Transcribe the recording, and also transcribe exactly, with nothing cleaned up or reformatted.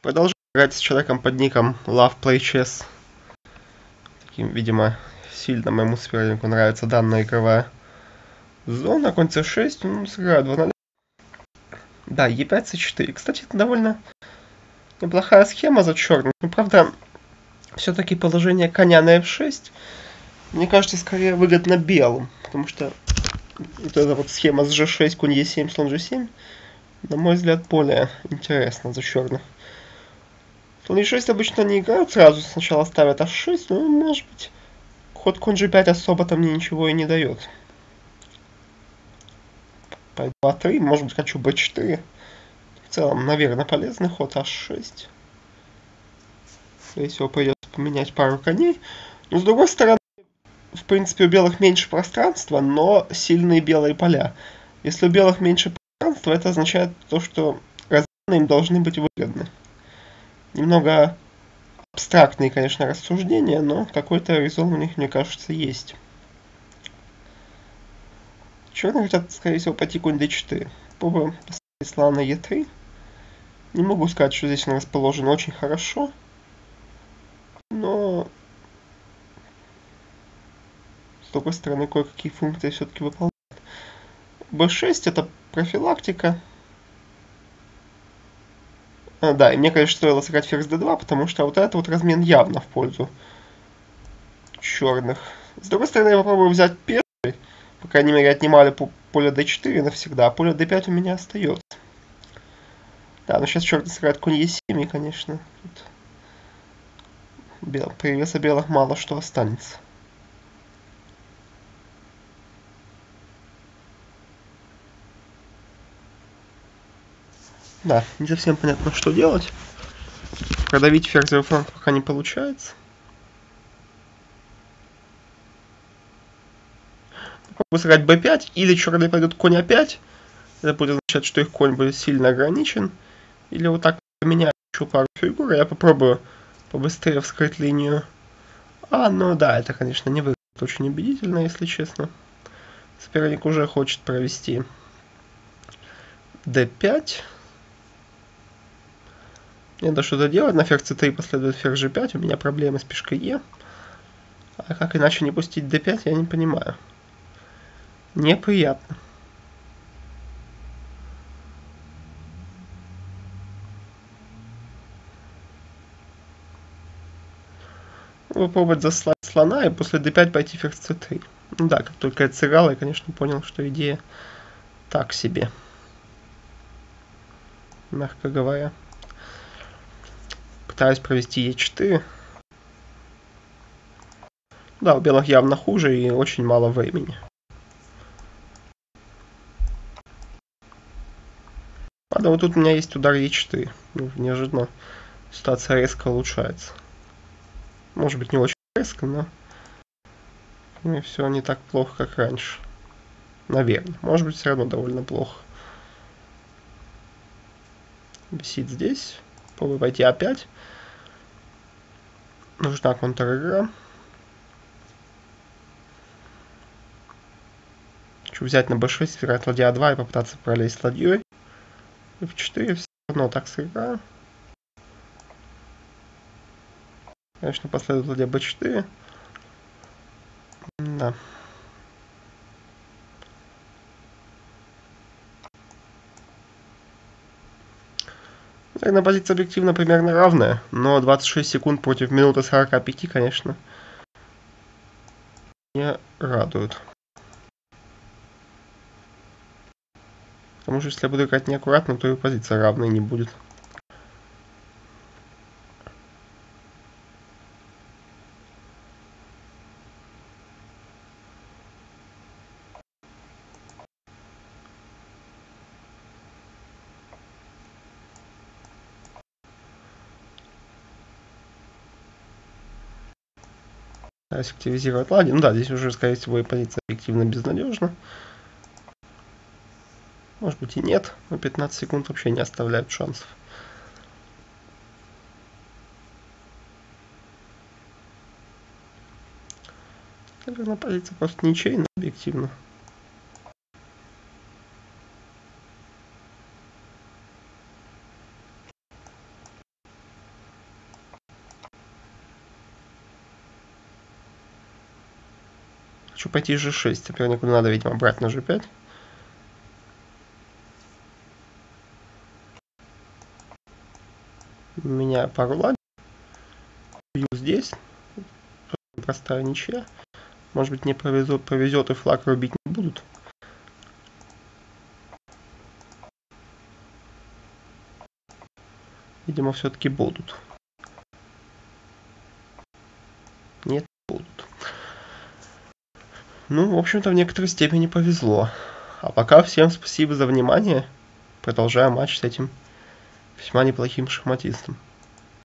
Продолжаю играть с человеком под ником Love Play Chess. Таким, видимо, сильно моему сопернику нравится данная игровая зона. Конь цэ шесть, ну, сыграю два ноль. Да, е пять, цэ четыре. Кстати, это довольно неплохая схема за черных. Но, правда, все-таки положение коня на эф шесть, мне кажется, скорее выгодно белым. Потому что вот эта вот схема с же шесть, конь е семь, слон же семь, на мой взгляд, более интересна за черных. Слон е шесть обычно не играют сразу, сначала ставят аш шесть, но, может быть, ход конь же пять особо-то мне ничего и не дает. Пойду а три, может быть, хочу бэ четыре. В целом, наверное, полезный ход аш шесть. Скорее всего, придется поменять пару коней. Но, с другой стороны, в принципе, у белых меньше пространства, но сильные белые поля. Если у белых меньше пространства, это означает то, что размены им должны быть выгодны. Немного абстрактные, конечно, рассуждения, но какой-то резон у них, мне кажется, есть. Черные хотят, скорее всего, пойти конь дэ четыре. Попробуем поставить слона на е три. Не могу сказать, что здесь он расположен очень хорошо. Но, с другой стороны, кое-какие функции все-таки выполняет. бэ шесть это профилактика. А, да, и мне, конечно, стоило сыграть ферзь дэ два, потому что вот этот вот размен явно в пользу черных. С другой стороны, я попробую взять первый. По крайней мере, отнимали поле дэ четыре навсегда, а поле дэ пять у меня остается. Да, но сейчас черный сыграет конь е семь, и, конечно, тут бел... при веса белых мало что останется. Да, не совсем понятно, что делать. Продавить ферзевый фланг пока не получается. Попробую сыграть бэ пять, или черные пойдут конь а пять. Это будет означать, что их конь будет сильно ограничен. Или вот так поменяю еще пару фигур, я попробую побыстрее вскрыть линию. А, ну да, это, конечно, не выглядит очень убедительно, если честно. Соперник уже хочет провести дэ пять. Мне надо что-то делать. На ферзь цэ три последует ферзь же пять. У меня проблемы с пешкой е. А как иначе не пустить дэ пять, я не понимаю. Неприятно. Попробовать заслать слона и после дэ пять пойти ферзь цэ три. Ну да, как только я сыграл, я, конечно, понял, что идея так себе. Мягко говоря. Пытаюсь провести е четыре. Да, у белых явно хуже и очень мало времени. Ладно, вот тут у меня есть удар е четыре. Неожиданно ситуация резко улучшается. Может быть, не очень резко, но ну, все не так плохо, как раньше. Наверное. Может быть, все равно довольно плохо. Висит здесь. Попробую пойти опять. Нужна контр-игра. Хочу взять на бэ шесть, сыграть ладья а два и попытаться пролезть ладьей. эф четыре все равно так сыграю. Конечно, последует ладья бэ четыре. Да. Наверное, позиция объективно примерно равная, но двадцать шесть секунд против минуты сорока пяти, конечно, не радует. Потому что если я буду играть неаккуратно, то и позиция равной не будет. Пытаюсь активизировать ладьи. Ну да, здесь уже, скорее всего, и позиция объективно безнадежна. Может быть и нет, но пятнадцать секунд вообще не оставляют шансов. Наверное, позиция просто ничейная, объективно. Хочу пойти же шесть. Сопернику надо, видимо, брать на же пять. Меняю пару ладей. Бью здесь. Простая ничья. Может быть, не повезет, повезет и флаг рубить не будут. Видимо, все-таки будут. Нет, будут. Ну, в общем-то, в некоторой степени повезло. А пока всем спасибо за внимание. Продолжаем матч с этим весьма неплохим шахматистом.